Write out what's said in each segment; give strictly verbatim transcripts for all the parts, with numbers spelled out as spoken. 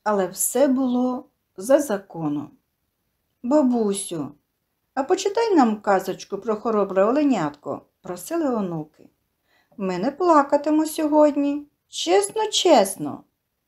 але все було за законом. «Бабусю, а почитай нам казочку про хоробре оленятко», – просили онуки. «Ми не плакатимо сьогодні. Чесно-чесно».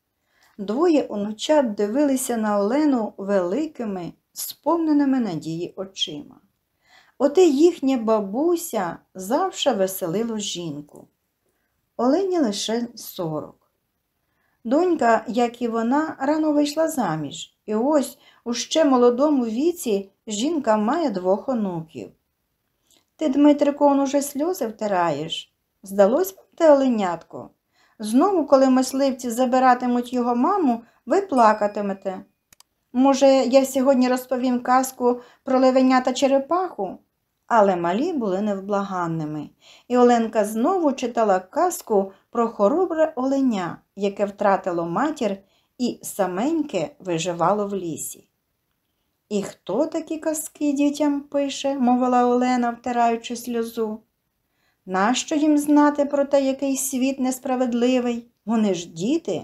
Двоє онучат дивилися на Олену великими, сповненими надії очима. Оте їхня бабуся завше веселило жінку. Олені лише сорок. Донька, як і вона, рано вийшла заміж. І ось у ще молодому віці жінка має двох онуків. «Ти, Дмитрику, он уже сльози втираєш? Здалось вам те оленятко? Знову, коли мисливці забиратимуть його маму, ви плакатимете. Може, я сьогодні розповім казку про левеня та черепаху?» Але малі були невблаганними, і Оленка знову читала казку про хоробре оленя, яке втратило матір і саменьке виживало в лісі. «І хто такі казки дітям пише?» – мовила Олена, втираючи сльозу. «Нащо їм знати про те, який світ несправедливий? Вони ж діти».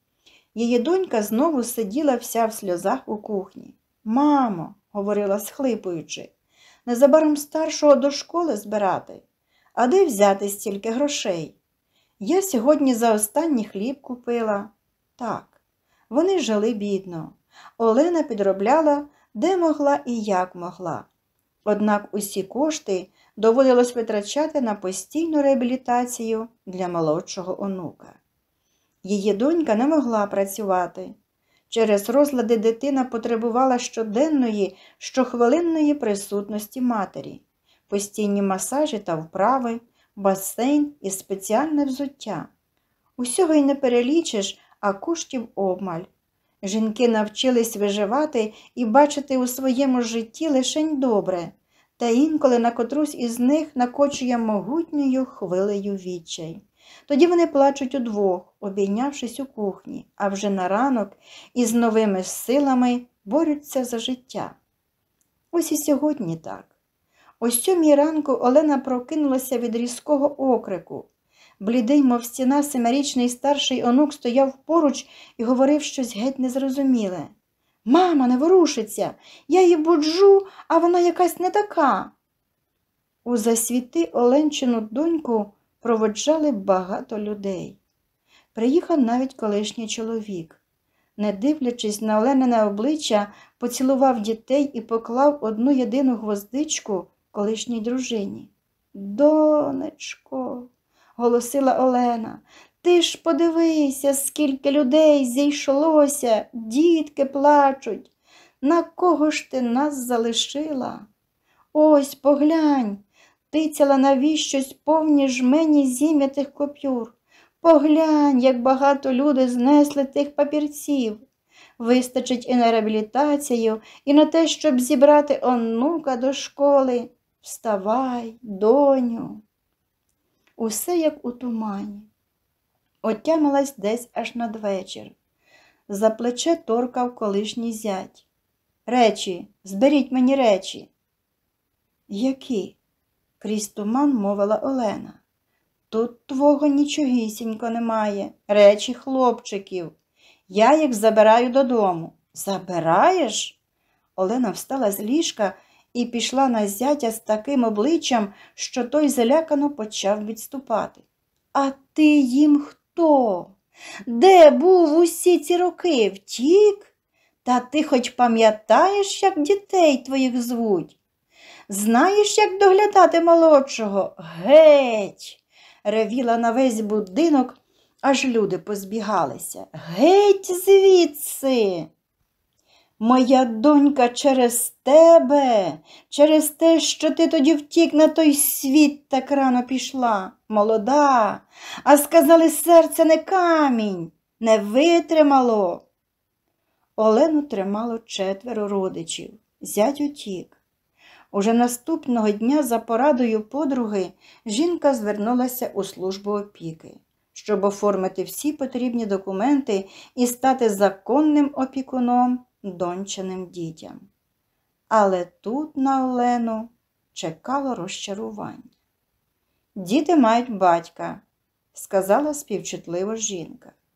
Її донька знову сиділа вся в сльозах у кухні. «Мамо», – говорила схлипуючи, – «незабаром старшого до школи збирати. А де взяти стільки грошей? Я сьогодні за останній хліб купила». Так, вони жили бідно. Олена підробляла, де могла і як могла. Однак усі кошти доводилось витрачати на постійну реабілітацію для молодшого онука. Її донька не могла працювати. Через розлади дитина потребувала щоденної, щохвилинної присутності матері, постійні масажі та вправи, басейн і спеціальне взуття. Усього й не перелічиш, а коштів обмаль. Жінки навчились виживати і бачити у своєму житті лишень добре, та інколи на котрусь із них накочує могутньою хвилею відчай. Тоді вони плачуть удвох, обійнявшись у кухні, а вже на ранок із новими силами борються за життя. Ось і сьогодні так. О сьомій ранку Олена прокинулася від різкого окрику. Блідий, мов стіна, семирічний старший онук стояв поруч і говорив щось геть незрозуміле. «Мама не ворушиться! Я її буджу, а вона якась не така!» У засвіти Оленчину доньку проводжали багато людей. Приїхав навіть колишній чоловік. Не дивлячись на Оленине обличчя, поцілував дітей і поклав одну єдину гвоздичку колишній дружині. «Донечко!» – голосила Олена. «Ти ж подивися, скільки людей зійшлося, дітки плачуть. На кого ж ти нас залишила? Ось, поглянь, тицяла навіщось повні жмені зім'ятих купюр. Поглянь, як багато люди знесли тих папірців. Вистачить і на реабілітацію, і на те, щоб зібрати онука до школи. Вставай, доню!» Усе як у тумані. Отямилась десь аж надвечір. За плече торкав колишній зять. «Речі, зберіть мені речі!» «Які?» – крізь туман мовила Олена. «Тут твого нічогісінько немає. Речі хлопчиків. Я їх забираю додому». «Забираєш?» Олена встала з ліжка і пішла на зятя з таким обличчям, що той залякано почав відступати. «А ти їм хто? Де був усі ці роки? Втік? Та ти хоч пам'ятаєш, як дітей твоїх звуть? Знаєш, як доглядати молодшого? Геть!» Ревіла на весь будинок, аж люди позбігалися. «Геть звідси! Моя донька через тебе, через те, що ти тоді втік на той світ, так рано пішла. Молода, а сказали, серце не камінь, не витримало». Олену тримало четверо родичів. Зять утік. Уже наступного дня за порадою подруги жінка звернулася у службу опіки, щоб оформити всі потрібні документи і стати законним опікуном дончаним дітям. Але тут на Олену чекало розчарування. «Діти мають батька», – сказала співчутливо жінка.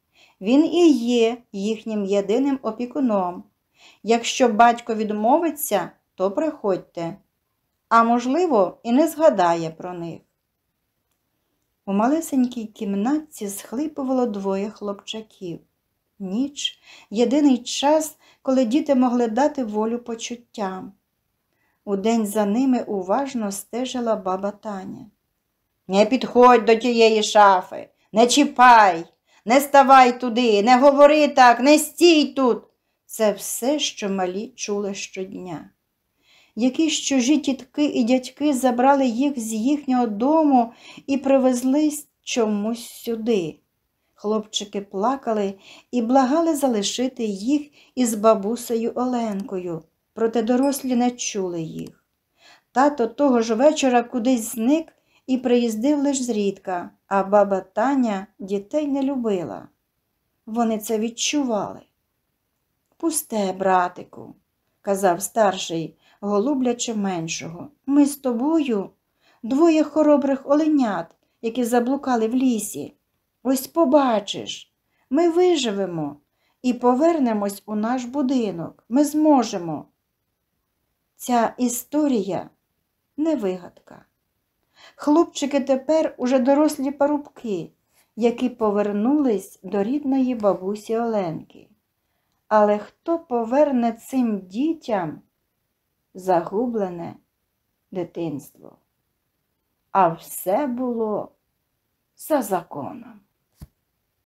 Він і є їхнім єдиним опікуном. Якщо батько відмовиться, то приходьте, а можливо, і не згадає про них. У малесенькій кімнатці схлипувало двоє хлопчаків. Ніч – єдиний час, коли діти могли дати волю почуттям. Удень за ними уважно стежила баба Таня. «Не підходь до тієї шафи, не чіпай, не ставай туди, не говори так, не стій тут!» Це все, що малі чули щодня. Якісь чужі тітки і дядьки забрали їх з їхнього дому і привезли чомусь сюди. Хлопчики плакали і благали залишити їх із бабусею Оленкою, проте дорослі не чули їх. Тато того ж вечора кудись зник і приїздив лиш зрідка, а баба Таня дітей не любила. Вони це відчували. «Пусте, братику», – казав старший, голублячи меншого. «Ми з тобою двоє хоробрих оленят, які заблукали в лісі. Ось побачиш, ми виживемо і повернемось у наш будинок. Ми зможемо». Ця історія не вигадка. Хлопчики тепер уже дорослі парубки, які повернулись до рідної бабусі Оленки. Але хто поверне цим дітям загублене дитинство? А все було за законом.